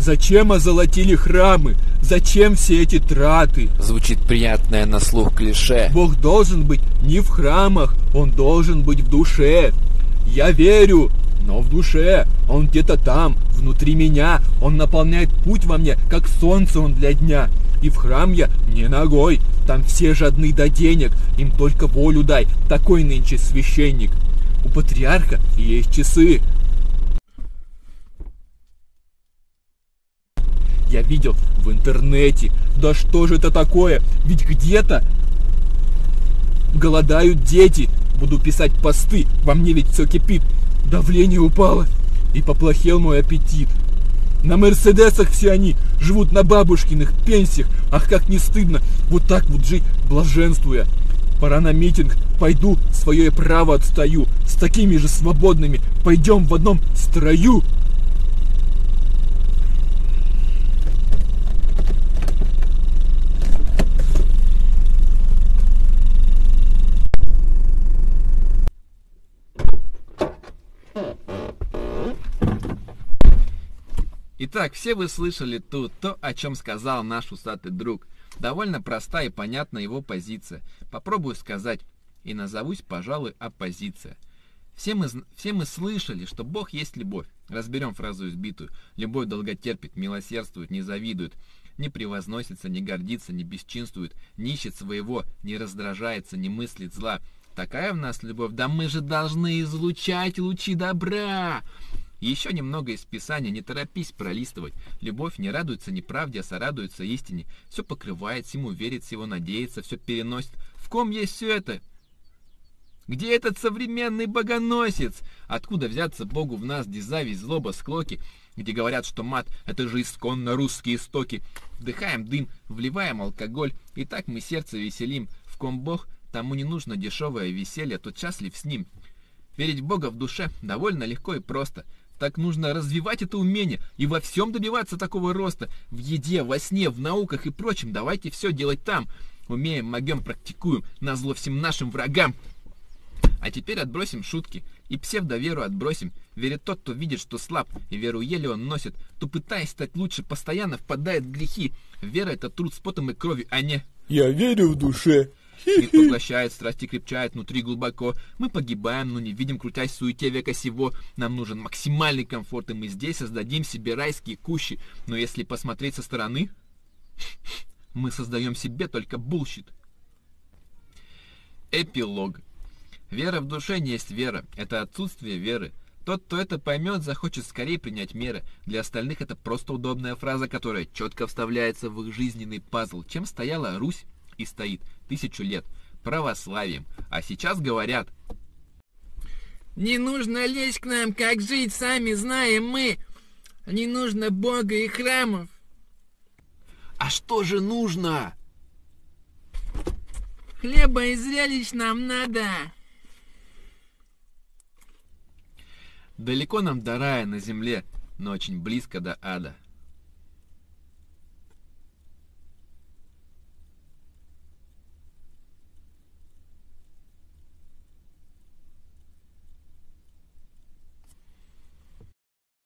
Зачем озолотили храмы? Зачем все эти траты? Звучит приятное на слух клише. Бог должен быть не в храмах, Он должен быть в душе. Я верю, но в душе. Он где-то там, внутри меня. Он наполняет путь во мне, как солнце Он для дня. И в храм я не ногой. Там все жадны до денег. Им только волю дай. Такой нынче священник. У патриарха есть часы. Я видел в интернете. Да что же это такое? Ведь где-то голодают дети. Буду писать посты. Во мне ведь все кипит. Давление упало. И поплохел мой аппетит. На мерседесах все они живут на бабушкиных пенсиях. Ах, как не стыдно вот так вот жить, блаженствуя. Пора на митинг. Пойду, свое право отстаю. С такими же свободными пойдем в одном строю. Итак, все вы слышали тут то, о чем сказал наш усатый друг. Довольно проста и понятна его позиция. Попробую сказать и назовусь, пожалуй, оппозиция. Все мы слышали, что Бог есть любовь. Разберем фразу избитую. Любовь долготерпит, милосердствует, не завидует, не превозносится, не гордится, не бесчинствует, не ищет своего, не раздражается, не мыслит зла. Такая в нас любовь, да мы же должны излучать лучи добра. Еще немного из Писания, не торопись пролистывать. Любовь не радуется неправде, а сорадуется истине. Все покрывает, всему верит, всего надеется, все переносит. В ком есть все это? Где этот современный богоносец? Откуда взяться Богу в нас, где зависть, злоба, склоки? Где говорят, что мат — это же исконно русские истоки. Вдыхаем дым, вливаем алкоголь, и так мы сердце веселим. В ком Бог, тому не нужно дешевое веселье, тот счастлив с ним. Верить в Бога в душе довольно легко и просто. Так нужно развивать это умение и во всем добиваться такого роста. В еде, во сне, в науках и прочем. Давайте все делать там. Умеем, могем, практикуем, назло всем нашим врагам. А теперь отбросим шутки и псевдоверу отбросим. Верит тот, кто видит, что слаб, и веру еле он носит. То, пытаясь стать лучше, постоянно впадает в грехи. Вера — это труд с потом и кровью, а не... Я верю в душе. Мир поглощает, страсти крепчает внутри глубоко. Мы погибаем, но не видим, крутясь в суете века сего. Нам нужен максимальный комфорт, и мы здесь создадим себе райские кущи. Но если посмотреть со стороны, мы создаем себе только булщит. Эпилог. Вера в душе не есть вера, это отсутствие веры. Тот, кто это поймет, захочет скорее принять меры. Для остальных это просто удобная фраза, которая четко вставляется в их жизненный пазл. Чем стояла Русь и стоит 1000 лет? Православием. А сейчас говорят: не нужно лезть к нам, как жить, сами знаем мы. Не нужно Бога и храмов. А что же нужно? Хлеба и зрелищ нам надо. Далеко нам до рая на земле, но очень близко до ада.